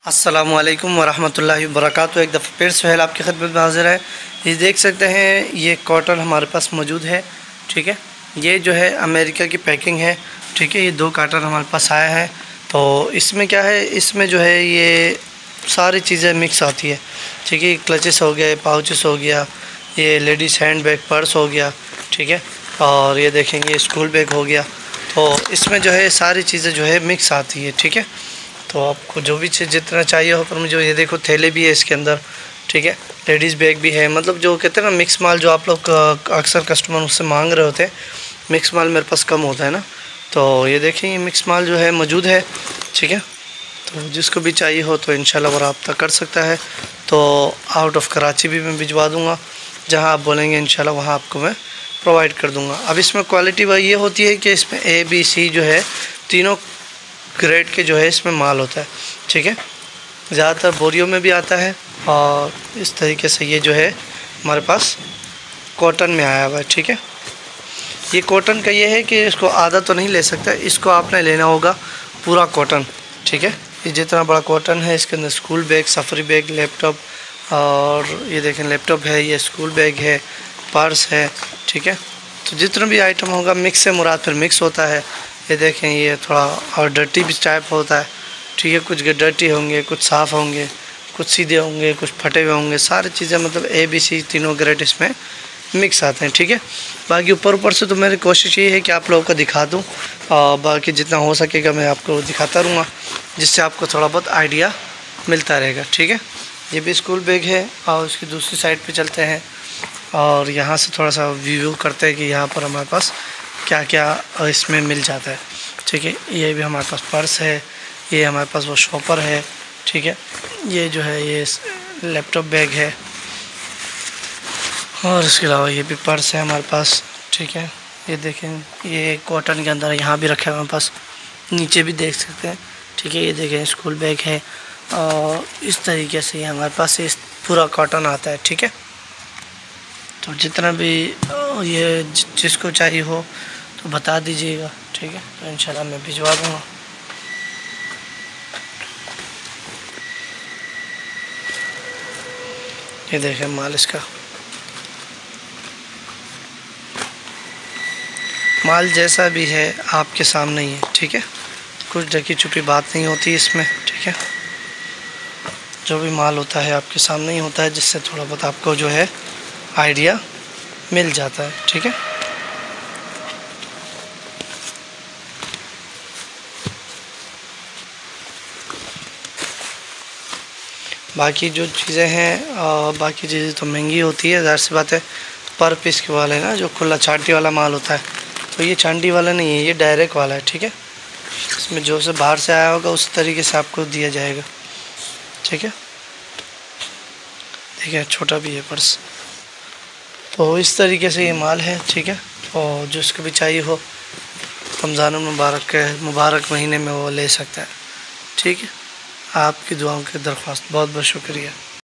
अस्सलामुअलैकुम वरहमतुल्लाहि वबरकातुहू। एक दफ़ा फिर सुहेल आपकी खिदमत में हाज़िर है। ये देख सकते हैं ये कॉटन हमारे पास मौजूद है। ठीक है, ये जो है अमेरिका की पैकिंग है। ठीक है, ये 2 कार्टन हमारे पास आया है। तो इसमें क्या है, इसमें जो है ये सारी चीज़ें मिक्स आती है। ठीक है, क्लचेस हो गए, पाउचेस हो गया, ये लेडीज़ हैंड बैग पर्स हो गया। ठीक है, और ये देखेंगे स्कूल बैग हो गया। तो इसमें जो है सारी चीज़ें जो है मिक्स आती है। ठीक है, तो आपको जो भी चीज़ जितना चाहिए हो, पर मुझे ये देखो थैले भी है इसके अंदर। ठीक है, लेडीज़ बैग भी है। मतलब जो कहते हैं ना मिक्स माल, जो आप लोग अक्सर कस्टमर उससे मांग रहे होते हैं, मिक्स माल मेरे पास कम होता है ना। तो ये देखें ये मिक्स माल जो है मौजूद है। ठीक है, तो जिसको भी चाहिए हो तो इंशाल्लाह वो रब्ता कर सकता है। तो आउट ऑफ कराची भी मैं भिजवा दूँगा, जहाँ आप बोलेंगे इंशाल्लाह वहाँ आपको मैं प्रोवाइड कर दूँगा। अब इसमें क्वालिटी ये होती है कि इसमें ABC जो है तीनों ग्रेड के जो है इसमें माल होता है। ठीक है, ज़्यादातर बोरियों में भी आता है, और इस तरीके से ये जो है हमारे पास कॉटन में आया हुआ है। ठीक है, ये कॉटन का ये है कि इसको आधा तो नहीं ले सकता, इसको आपने लेना होगा पूरा कॉटन। ठीक है, ये जितना बड़ा कॉटन है इसके अंदर school bag, safari bag, laptop, और ये देखें लैपटॉप है, ये स्कूल बैग है, पर्स है। ठीक है, तो जितना भी आइटम होगा, मिक्स से मुराद फिर मिक्स होता है। ये देखें ये थोड़ा और डर्टी भी टाइप होता है। ठीक है, कुछ डर्टी होंगे, कुछ साफ़ होंगे, कुछ सीधे होंगे, कुछ फटे हुए होंगे, सारी चीज़ें मतलब ABC तीनों ग्रेड इसमें मिक्स आते हैं। ठीक है, बाकी ऊपर से तो मेरी कोशिश ये है कि आप लोगों को दिखा दूँ, और बाकी जितना हो सकेगा मैं आपको दिखाता रहूँगा, जिससे आपको थोड़ा बहुत आइडिया मिलता रहेगा। ठीक है, ये भी स्कूल बैग है। और उसकी दूसरी साइड पे चलते हैं और यहाँ से थोड़ा सा व्यू करते हैं कि यहाँ पर हमारे पास क्या क्या इसमें मिल जाता है। ठीक है, ये भी हमारे पास पर्स है, ये हमारे पास वो शॉपर है। ठीक है, ये जो है ये लैपटॉप बैग है, और इसके अलावा ये भी पर्स है हमारे पास। ठीक है, ये देखें ये कॉटन के अंदर यहाँ भी रखे हैं हमारे पास, नीचे भी देख सकते हैं। ठीक है, ये देखें स्कूल बैग है, और इस तरीके से हमारे पास ये पूरा कॉटन आता है। ठीक है, तो जितना भी ये जिसको चाहिए हो तो बता दीजिएगा। ठीक है, तो इंशाल्लाह मैं भिजवा दूँगा। ये देखें माल, इसका माल जैसा भी है आपके सामने ही है। ठीक है, कुछ ढकी छुपी बात नहीं होती इसमें। ठीक है, जो भी माल होता है आपके सामने ही होता है, जिससे थोड़ा बहुत आपको जो है आइडिया मिल जाता है। ठीक है, बाकी जो चीज़ें हैं, बाकी चीज़ें तो महंगी होती है, ज़ाहिर सी बात है। पर पीस के वाले ना जो खुला चांटी वाला माल होता है, तो ये चांटी वाला नहीं है, ये डायरेक्ट वाला है। ठीक है, इसमें जो से बाहर से आया होगा उस तरीके से आपको दिया जाएगा। ठीक है, देखिए छोटा भी है पर्स, तो इस तरीके से ये माल है। ठीक है, और जिसको भी चाहिए हो रमज़ान मुबारक महीने में वो ले सकता है। ठीक है, आपकी दुआओं की दरख्वास्त, बहुत बहुत शुक्रिया।